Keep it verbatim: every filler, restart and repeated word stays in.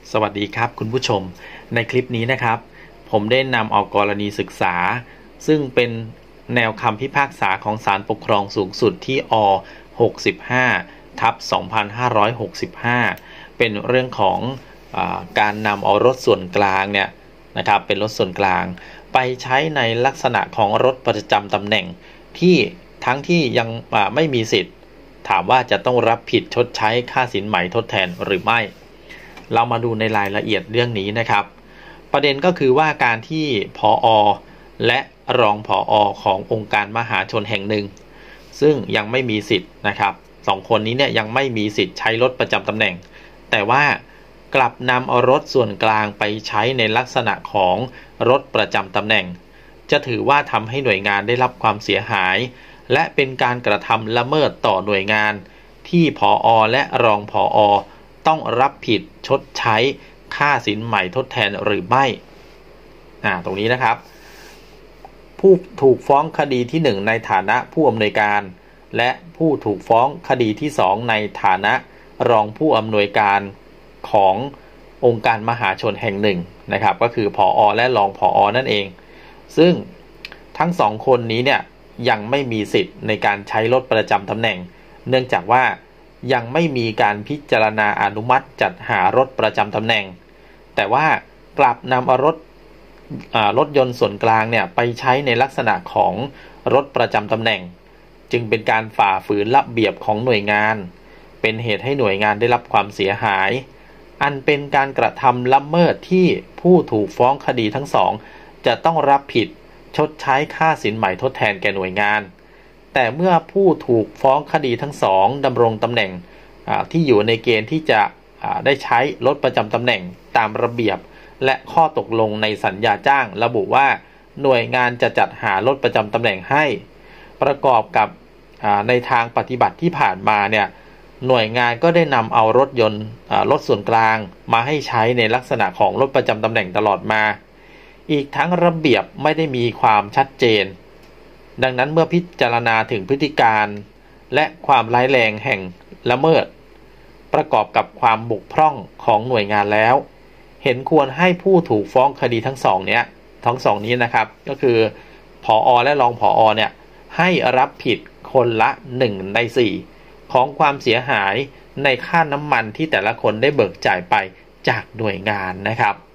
สวัสดีครับคุณผู้ชมในคลิปนี้นะครับผมได้นำเอากรณีศึกษาซึ่งเป็นแนวคำพิพากษาของศาลปกครองสูงสุดที่อ หกสิบห้า ทับ สองพันห้าร้อยหกสิบห้า เป็นเรื่องของอ่าการนำเอารถส่วนกลางเนี่ยนะครับเป็นรถส่วนกลางไปใช้ในลักษณะของรถประจำตำแหน่งที่ทั้งที่ยังไม่มีสิทธิ์ถามว่าจะต้องรับผิดชดใช้ค่าสินไหมทดแทนหรือไม่เรามาดูในรายละเอียดเรื่องนี้นะครับประเด็นก็คือว่าการที่ผอ.และรองผอ.ขององค์การมหาชนแห่งหนึ่งซึ่งยังไม่มีสิทธิ์นะครับสองคนนี้เนี่ยยังไม่มีสิทธิ์ใช้รถประจำตำแหน่งแต่ว่ากลับนำเอารถส่วนกลางไปใช้ในลักษณะของรถประจำตำแหน่งจะถือว่าทำให้หน่วยงานได้รับความเสียหายและเป็นการกระทำละเมิดต่อหน่วยงานที่ผอ.และรองผอ.ต้องรับผิดชดใช้ค่าสินไหมทดแทนหรือไม่อ่าตรงนี้นะครับผู้ถูกฟ้องคดีที่หนึ่งในฐานะผู้อำนวยการและผู้ถูกฟ้องคดีที่สองในฐานะรองผู้อำนวยการขององค์การมหาชนแห่งหนึ่งนะครับก็คือผอ.และรองผอ.นั่นเองซึ่งทั้งสองคนนี้เนี่ยยังไม่มีสิทธิ์ในการใช้รถประจำตำแหน่งเนื่องจากว่ายังไม่มีการพิจารณาอนุมัติจัดหารถประจำตำแหน่งแต่ว่ากลับนำเอารถรถยนต์ส่วนกลางเนี่ยไปใช้ในลักษณะของรถประจำตำแหน่งจึงเป็นการฝ่าฝืนระเบียบของหน่วยงานเป็นเหตุให้หน่วยงานได้รับความเสียหายอันเป็นการกระทำละเมิดที่ผู้ถูกฟ้องคดีทั้งสองจะต้องรับผิดชดใช้ค่าสินไหมทดแทนแก่หน่วยงานแต่เมื่อผู้ถูกฟ้องคดีทั้งสองดำรงตำแหน่งที่อยู่ในเกณฑ์ที่จะได้ใช้รถประจำตำแหน่งตามระเบียบและข้อตกลงในสัญญาจ้างระบุว่าหน่วยงานจะจัดหารถประจำตำแหน่งให้ประกอบกับในทางปฏิบัติที่ผ่านมาเนี่ยหน่วยงานก็ได้นำเอารถยนต์รถส่วนกลางมาให้ใช้ในลักษณะของรถประจำตำแหน่งตลอดมาอีกทั้งระเบียบไม่ได้มีความชัดเจนดังนั้นเมื่อพิจารณาถึงพฤติการและความร้ายแรงแห่งละเมิดประกอบกับความบกพร่องของหน่วยงานแล้วเห็นควรให้ผู้ถูกฟ้องคดีทั้งสองเนี้ยทั้งสองนี้นะครับก็คือผอ.และรองผอ.เนี่ยให้รับผิดคนละหนึ่งในสี่ของความเสียหายในค่าน้ำมันที่แต่ละคนได้เบิกจ่ายไปจากหน่วยงานนะครับ